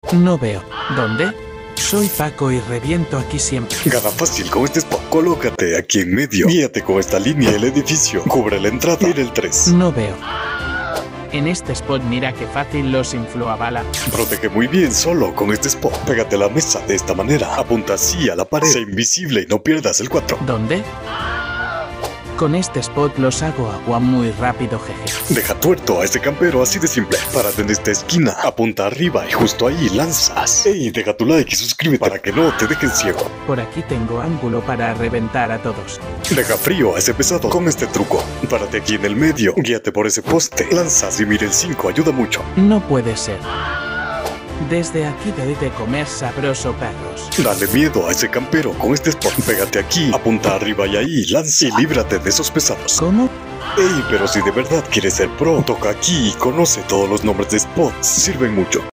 No veo. ¿Dónde? Soy Paco y reviento aquí siempre. Gana fácil con este spot. Colócate aquí en medio. Guíate con esta línea del edificio. Cubre la entrada. Mira el 3. No veo. En este spot mira que fácil los inflo a bala. Protege muy bien solo con este spot. Pégate a la mesa de esta manera. Apunta así a la pared. Sé invisible y no pierdas el 4. ¿Dónde? Con este spot los hago agua muy rápido, jeje. Deja tuerto a este campero así de simple. Párate en esta esquina, apunta arriba y justo ahí lanzas. Ey, deja tu like y suscríbete para que no te dejen ciego. Por aquí tengo ángulo para reventar a todos. Deja frío a ese pesado con este truco. Párate aquí en el medio, guíate por ese poste, lanzas y mira el 5, ayuda mucho. No puede ser. Desde aquí doy de comer sabroso, perros. Dale miedo a ese campero con este spot. Pégate aquí, apunta arriba y ahí, lanza y líbrate de esos pesados. ¿Cómo? Ey, pero si de verdad quieres ser pro, toca aquí y conoce todos los nombres de spots. Sirven mucho.